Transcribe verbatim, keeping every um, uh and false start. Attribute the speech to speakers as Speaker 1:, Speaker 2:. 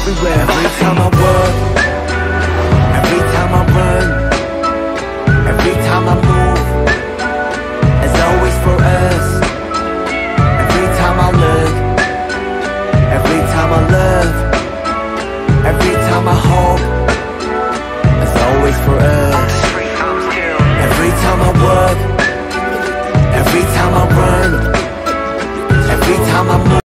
Speaker 1: everywhere. Every time I work, every time I run, every time I move, it's always for us. Every time I look, every time I love, every time I hope, it's always for us.